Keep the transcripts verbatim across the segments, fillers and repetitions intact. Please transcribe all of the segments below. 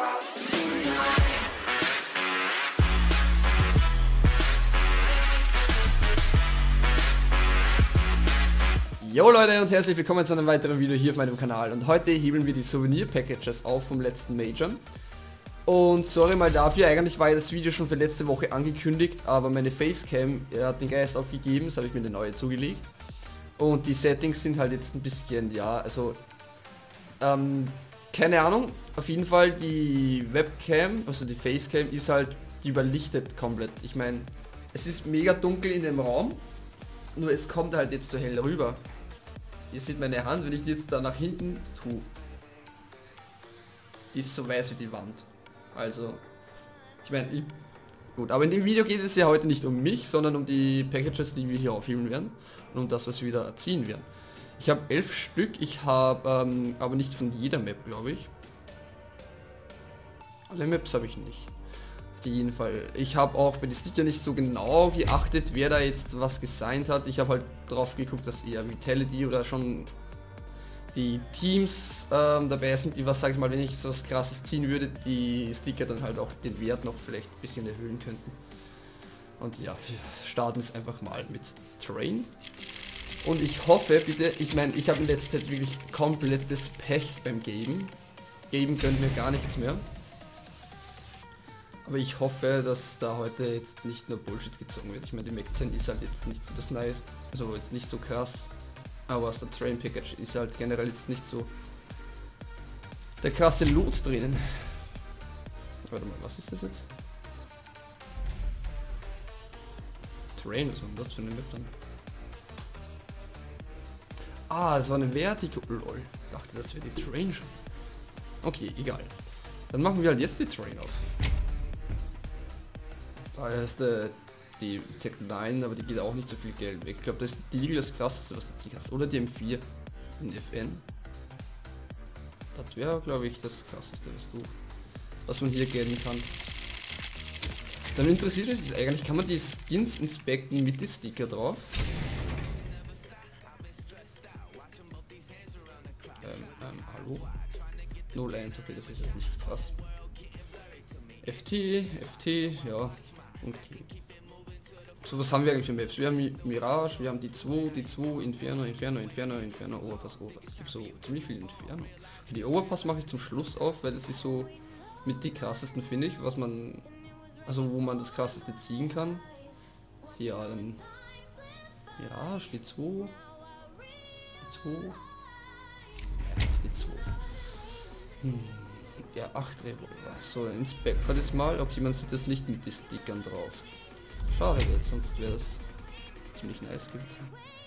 Jo Leute und herzlich willkommen zu einem weiteren Video hier auf meinem Kanal. Und heute hebeln wir die Souvenir-Packages auf vom letzten Major. Und sorry mal dafür, eigentlich war ja das Video schon für letzte Woche angekündigt, aber meine Facecam hat den Geist aufgegeben, das habe ich mir eine neue zugelegt. Und die Settings sind halt jetzt ein bisschen, ja, also, ähm, keine Ahnung, auf jeden Fall die Webcam, also die Facecam ist halt, die überlichtet komplett. Ich meine, es ist mega dunkel in dem Raum, nur es kommt halt jetzt so hell rüber. Ihr seht meine Hand, wenn ich die jetzt da nach hinten tue. Die ist so weiß wie die Wand. Also, ich meine, ich, gut, aber in dem Video geht es ja heute nicht um mich, sondern um die Packages, die wir hier aufheben werden. Und um das, was wir wieder ziehen werden. Ich habe elf Stück, ich habe ähm, aber nicht von jeder Map, glaube ich. Alle Maps habe ich nicht. Auf jeden Fall. Ich habe auch bei den Sticker nicht so genau geachtet, wer da jetzt was gesigned hat. Ich habe halt drauf geguckt, dass eher Vitality oder schon die Teams ähm, dabei sind, die was, sag ich mal, wenn ich so was Krasses ziehen würde, die Sticker dann halt auch den Wert noch vielleicht ein bisschen erhöhen könnten. Und ja, wir starten es einfach mal mit Train. Und ich hoffe, bitte, ich meine, ich habe in letzter Zeit wirklich komplettes Pech beim Geben. Geben könnt mir gar nichts mehr. Aber ich hoffe, dass da heute jetzt nicht nur Bullshit gezogen wird. Ich meine, die Mac zehn ist halt jetzt nicht so das Nice, also jetzt nicht so krass. Aber aus der Train Package ist halt generell jetzt nicht so der krasse Loot drinnen. Warte mal, was ist das jetzt? Train, was war das für eine Map dann? Ah, das war eine Vertical. Lol, ich dachte, das wäre die Train schon. Okay, egal. Dann machen wir halt jetzt die Train auf. Da ist äh, die Tech neun, aber die geht auch nicht so viel Geld weg. Ich glaube, das ist die Deagle das krasseste, was du ziehen kannst. Oder die M vier in F N. Das wäre, glaube ich, das krasseste, was du, was man hier geben kann. Dann interessiert mich das eigentlich, kann man die Skins inspekten mit den Sticker drauf? Ähm, ähm, hallo? null eins, okay, das ist jetzt nicht krass. F T, F T, ja. Okay. So, was haben wir eigentlich für Maps? Wir haben Mirage, wir haben die zwei, die zwei, Inferno, Inferno, Inferno, Inferno, Overpass, Overpass. Es gibt so ziemlich viel Inferno. Für die Overpass mache ich zum Schluss auf, weil das ist so mit die krassesten, finde ich, was man, also wo man das krasseste ziehen kann. Ja, dann Mirage, die zwei, die zwei, ja, das ist die zwei. Hm. Ja, acht Revolver. So, inspect wir das mal. Okay, man sieht das nicht mit den Stickern drauf. Schade, sonst wäre das ziemlich nice gewesen.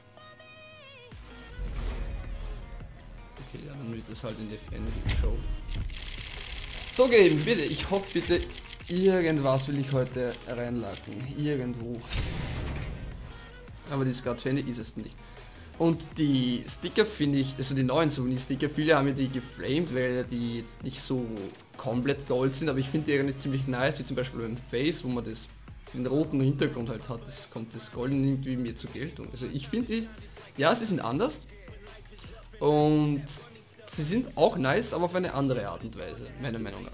Okay, ja, dann wird das halt in der Ferne Show. So geben, bitte. Ich hoffe bitte, irgendwas will ich heute reinlacken. Irgendwo. Aber die Skat-Fenne ist es nicht. Und die Sticker finde ich, also die neuen Souvenir-Sticker, viele haben ja die geflamed, weil die jetzt nicht so komplett gold sind, aber ich finde die eigentlich ziemlich nice, wie zum Beispiel beim Face, wo man das den roten Hintergrund halt hat, das kommt das Golden irgendwie mir zur Geltung. Also ich finde die, ja, sie sind anders und sie sind auch nice, aber auf eine andere Art und Weise, meiner Meinung nach.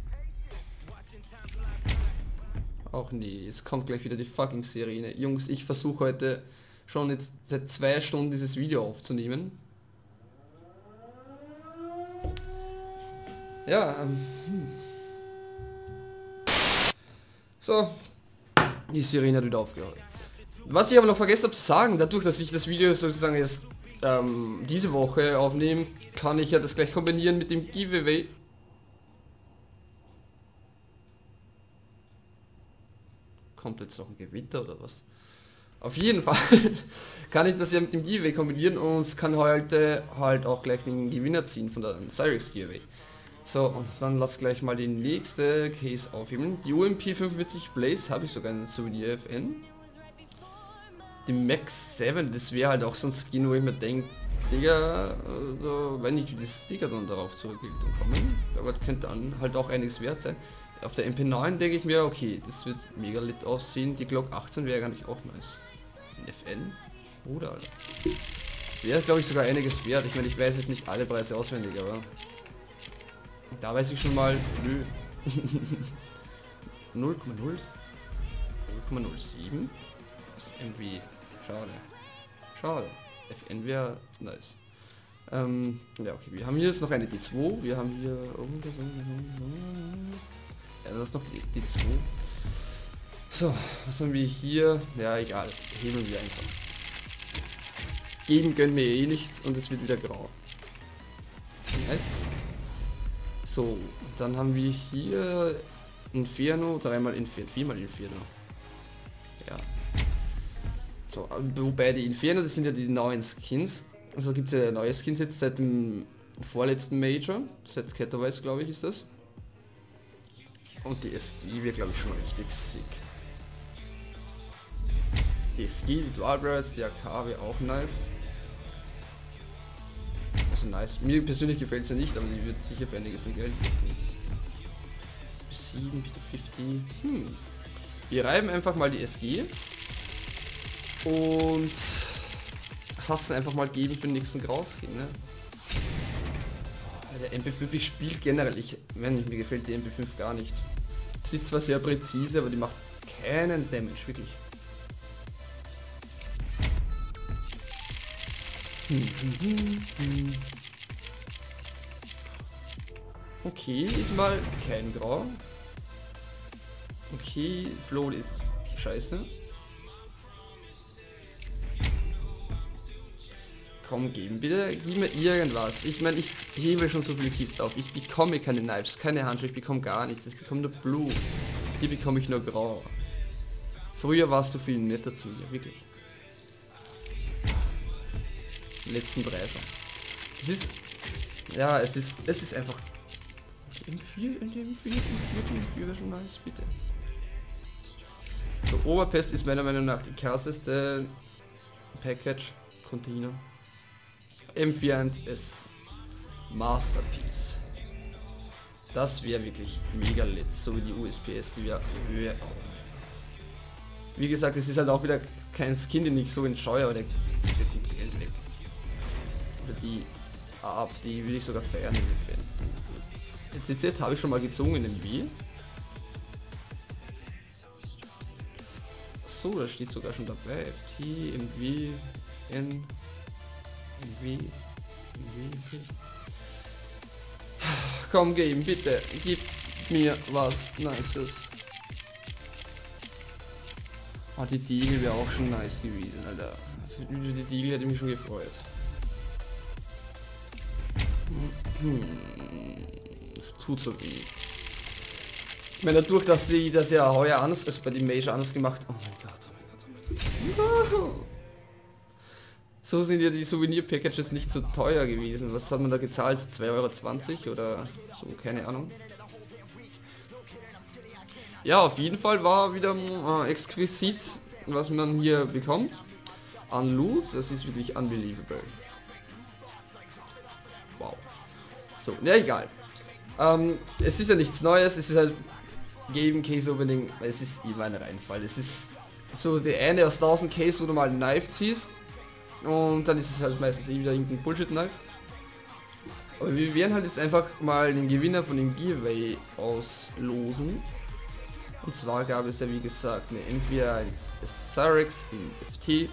Auch nee, jetzt kommt gleich wieder die fucking Sirene. Jungs, ich versuche heute schon jetzt seit zwei Stunden dieses Video aufzunehmen. Ja, ähm, hm. So, die Sirene hat wieder aufgehört. Was ich aber noch vergessen habe zu sagen, dadurch, dass ich das Video sozusagen erst ähm, diese Woche aufnehme, kann ich ja das gleich kombinieren mit dem Giveaway. Kommt jetzt noch ein Gewitter oder was? Auf jeden Fall kann ich das ja mit dem Giveaway kombinieren und es kann heute halt auch gleich den Gewinner ziehen von der Cyrex Giveaway. So, und dann lass gleich mal die nächste Case aufheben. Die U M P fünfundvierzig Blaze habe ich sogar in Souvenir F N. Die Max sieben, das wäre halt auch so ein Skin, wo ich mir denke, Digga, also, wenn nicht wie die Sticker dann darauf zurückgehalten kommen, aber das könnte dann halt auch einiges wert sein. Auf der M P neun denke ich mir, okay, das wird mega lit aussehen. Die Glock achtzehn wäre gar nicht auch nice. In F N? Oder Alter. Wäre glaube ich sogar einiges wert. Ich meine, ich weiß jetzt nicht alle Preise auswendig, aber Da weiß ich schon mal, nö. null Komma null null sieben ist irgendwie schade. Schade. F N wäre nice. Ähm, ja, okay, wir haben hier jetzt noch eine D zwei. Wir haben hier... Ja, das ist noch die D zwei. So, was haben wir hier? Ja, egal. Hebeln wir einfach. Geben können wir eh nichts und es wird wieder grau. Nice. So, dann haben wir hier Inferno, dreimal Inferno, viermal Inferno. Ja. So, wobei die Inferno, das sind ja die neuen Skins. Also gibt es ja neue Skins jetzt seit dem vorletzten Major, seit Catawise glaube ich ist das. Und die S G wird glaube ich schon richtig sick. Die S G, die Dual Barrels, die A K wäre auch nice. Also nice. Mir persönlich gefällt es ja nicht, aber die wird sicher für einiges an Geld bieten. sieben, bitte fünfzig. Hm. Wir reiben einfach mal die S G. Und hassen einfach mal geben für den nächsten Grauskin, ne? Der M P fünf, ich spiele generell, ich, wenn mir gefällt die M P fünf gar nicht. Sie ist zwar sehr präzise, aber die macht keinen Damage, wirklich. Okay, diesmal kein Grau. Okay, Float ist scheiße. Komm, geben, bitte, gib mir irgendwas. Ich meine, ich hebe schon so viele Kisten auf. Ich bekomme keine Knives, keine Handschuhe, ich bekomme gar nichts. Ich bekomme nur Blue. Hier bekomme ich nur Grau. Früher warst du viel netter zu mir, wirklich. Die letzten drei. Es ist, ja, es ist, es ist einfach. M vier, M vier, M vier, M vier wäre schon nice, bitte. So, Oberpest ist meiner Meinung nach die krasseste Package Container. M vierundvierzig ist Masterpiece. Das wäre wirklich mega lit, so wie die U S P S, die wir... Oh wie gesagt, es ist halt auch wieder kein Skin, den ich so entscheue, aber der geht für gut Geld weg. Oder die ab, die will ich sogar feiern. C Z habe ich schon mal gezogen in dem W. So, da steht sogar schon dabei. F T, M W, N, M W, M W, okay. Komm, Game, bitte, gib mir was Nices. Ah, die Diegel wäre auch schon nice gewesen, Alter. Für die Diegel hätte mich schon gefreut. Hm. Es tut so weh. Ich meine, dadurch, dass sie das ja heuer anders, also bei dem Major anders gemacht. Oh mein Gott, oh mein Gott, oh mein Gott. So sind ja die Souvenir-Packages nicht so teuer gewesen. Was hat man da gezahlt? zwei Euro zwanzig oder so, keine Ahnung. Ja, auf jeden Fall war wieder äh, exquisit, was man hier bekommt. An Loot, das ist wirklich unbelievable. Wow. So, ja egal. Ähm, es ist ja nichts Neues, es ist halt Game Case Opening, es ist immer ein Reinfall. Es ist so der eine aus tausend Case, wo du mal ein Knife ziehst und dann ist es halt meistens eh wieder irgendein Bullshit-Knife. Aber wir werden halt jetzt einfach mal den Gewinner von dem Giveaway auslosen. Und zwar gab es ja wie gesagt eine M vierundvierzig Cyrex in F T.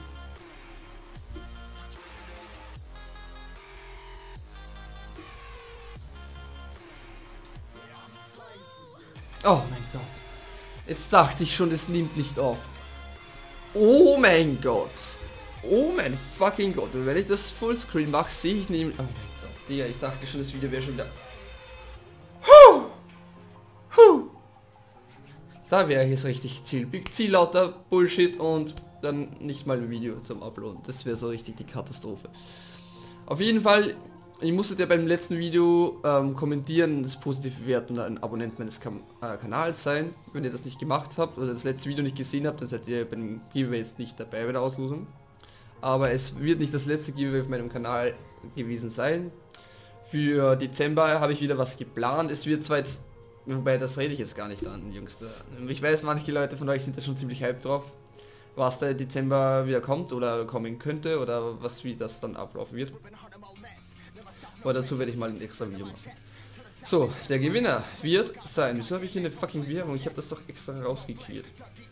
Oh mein Gott. Jetzt dachte ich schon, es nimmt nicht auf. Oh mein Gott. Oh mein fucking Gott. Und wenn ich das Fullscreen mache, sehe ich nämlich... Oh mein Gott. Digga, ich dachte schon, das Video wäre schon wieder... Huh. Huh. Da wäre jetzt richtig Ziel. Ziel lauter Bullshit und dann nicht mal ein Video zum Uploaden. Das wäre so richtig die Katastrophe. Auf jeden Fall... Ich musstet ja beim letzten Video ähm, kommentieren, das positiv bewerten und ein Abonnent meines Kam äh, Kanals sein. Wenn ihr das nicht gemacht habt oder das letzte Video nicht gesehen habt, dann seid ihr beim Giveaway jetzt nicht dabei bei der Auslosung. Aber es wird nicht das letzte Giveaway auf meinem Kanal gewesen sein. Für Dezember habe ich wieder was geplant. Es wird zwar jetzt, wobei das rede ich jetzt gar nicht an, Jungs. Ich weiß, manche Leute von euch sind da schon ziemlich hyped drauf, was da im Dezember wieder kommt oder kommen könnte oder was wie das dann ablaufen wird. Aber dazu werde ich mal ein extra Video machen. So, der Gewinner wird sein. Wieso habe ich hier eine fucking Werbung? Ich habe das doch extra rausgeklärt.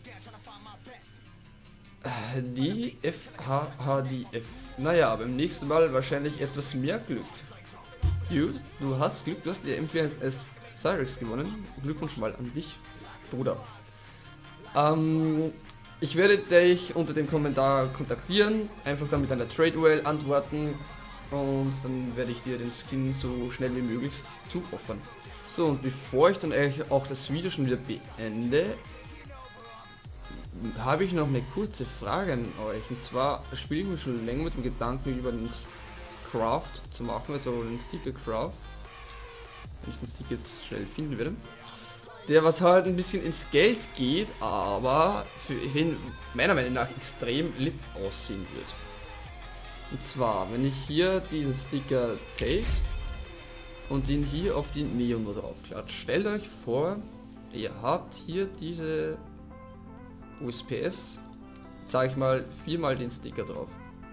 D F H H D F. Naja, beim nächsten Mal wahrscheinlich etwas mehr Glück. Du, du hast Glück, du hast die M vier eins S Cyrex gewonnen. Glückwunsch mal an dich, Bruder. Ähm, ich werde dich unter dem Kommentar kontaktieren, einfach dann mit einer Trade Whale antworten und dann werde ich dir den Skin so schnell wie möglich zuoffern. So, und bevor ich dann eigentlich auch das Video schon wieder beende, habe ich noch eine kurze Frage an euch. Und zwar spiele ich mir schon länger mit dem Gedanken, über den Craft zu machen, also den Sticker Craft. Wenn ich den Sticker jetzt schnell finden werde. Der was halt ein bisschen ins Geld geht, aber für ihn meiner Meinung nach extrem lit aussehen wird. Und zwar, wenn ich hier diesen Sticker take und den hier auf die Neon drauf klatsche. Stellt euch vor, ihr habt hier diese U S P S, sage ich mal, viermal den Sticker drauf.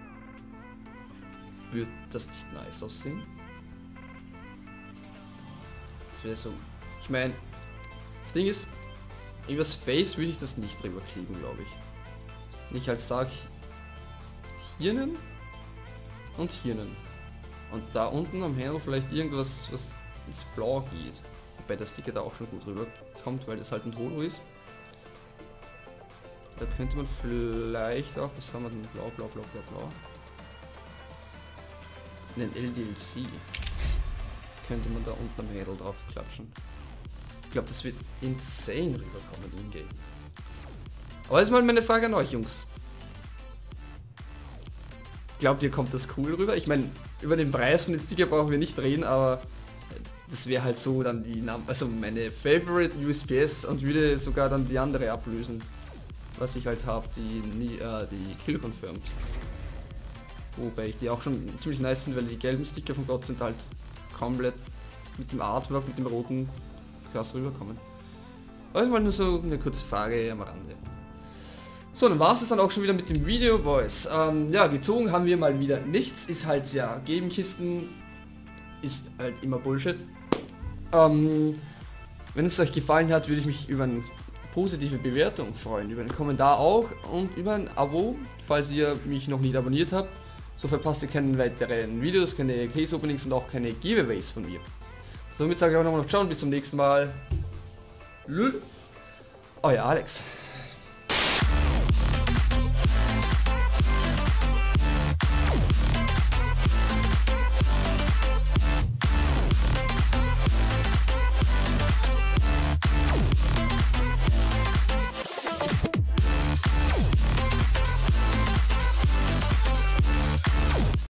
Wird das nicht nice aussehen? Das wäre so. Ich meine, das Ding ist, übers Face würde ich das nicht drüber kleben, glaube ich. Ich als sag hiernen und hiernen. Und da unten am Handle vielleicht irgendwas, was ins Blau geht. Wobei der Sticker da auch schon gut rüber kommt, weil das halt ein Holo ist. Da könnte man vielleicht auch, was haben wir denn? Blau, blau, blau, blau, blau. Den L D L C könnte man da unten am Handle drauf klatschen. Ich glaube, das wird insane rüberkommen im Game. Aber jetzt mal meine Frage an euch, Jungs. Glaubt ihr, kommt das cool rüber? Ich meine, über den Preis von den Sticker brauchen wir nicht reden, aber das wäre halt so dann die Name, also meine Favorite U S P S und würde sogar dann die andere ablösen, was ich halt habe, die nie, äh, die Kill confirmed. Wobei ich die auch schon ziemlich nice finde, weil die gelben Sticker von Gott sind halt komplett mit dem Artwork, mit dem roten krass rüberkommen. Aber mal nur so eine kurze Frage am Rande. So, dann war es dann auch schon wieder mit dem Video, Boys. Ähm, ja, gezogen haben wir mal wieder nichts. Ist halt, ja, Gamenkisten ist halt immer Bullshit. Ähm, wenn es euch gefallen hat, würde ich mich über eine positive Bewertung freuen, über einen Kommentar auch und über ein Abo, falls ihr mich noch nicht abonniert habt. So verpasst ihr keine weiteren Videos, keine Case Openings und auch keine Giveaways von mir. Somit sage ich auch nochmal noch ciao und bis zum nächsten Mal. Lül. Euer Alex.